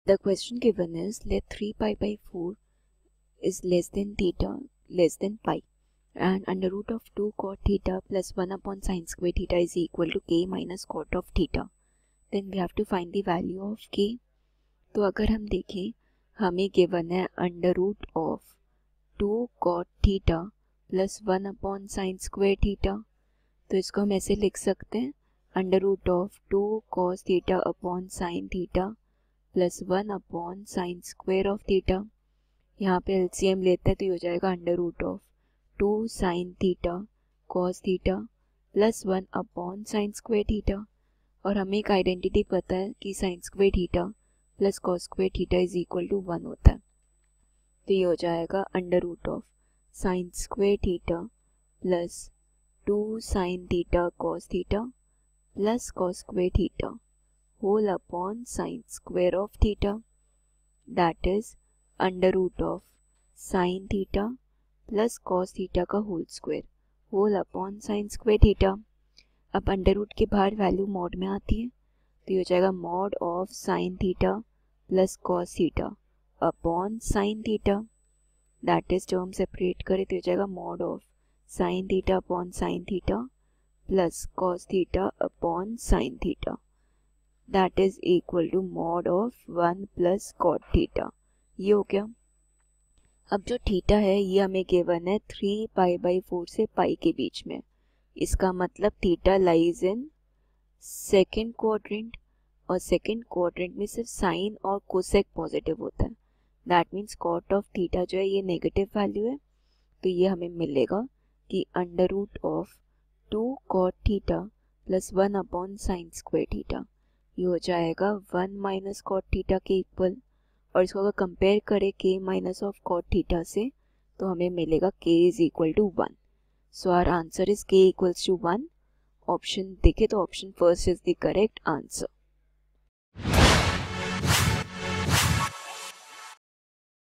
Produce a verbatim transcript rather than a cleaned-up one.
The question given is let three pi by four is less than theta less than pi and under root of two cot theta plus one upon sin square theta is equal to k minus cot of theta. Then we have to find the value of k. तो अगर हम देखें हमें given है under root of two cot theta plus one upon sine square theta, तो इसको हम ऐसे लिख सकते हैं under root of two cos theta upon sine theta plus one upon sine square of theta. यहाँ पे एलसीएम लेते हैं तो ये हो जाएगा under root of two sine theta cos theta plus one upon sine square theta. और हमें एक आइडेंटिटी पता है कि sign square theta plus cos square theta is equal to one होता है. तो ये हो जाएगा under root of sine square theta plus two sine theta cos theta plus cos square theta whole upon sin square of theta, that is under root of sin theta plus cos theta का whole square whole upon sin square theta. अब under root के बाहर value mod में आती है तो ये हो जाएगा mod of sin theta plus cos theta upon sin theta, that is term separate करें तो हो जाएगा mod of sin theta upon sin theta plus cos theta upon sin theta, that is equal to mod of one plus cot theta. ये हो गया. अब जो theta है ये हमें गिवन है थ्री पाई बाई फोर से पाई के बीच में. इसका मतलब theta lies in second quadrant और सेकेंड क्वाड्रेंट में सिर्फ साइन और कोसेक पॉजिटिव होता है. That means cot of theta जो है ये नेगेटिव वैल्यू है. तो ये हमें मिलेगा कि under root of two cot theta plus one upon sine square theta, ये हो जाएगा वन माइनस कॉट थीटा के इक्वल. और इसको अगर कंपेयर करें के माइनस ऑफ कॉट थीटा से तो हमें मिलेगा k is equal to one. So our answer is k equals to one. Option देखे तो option first is the correct answer.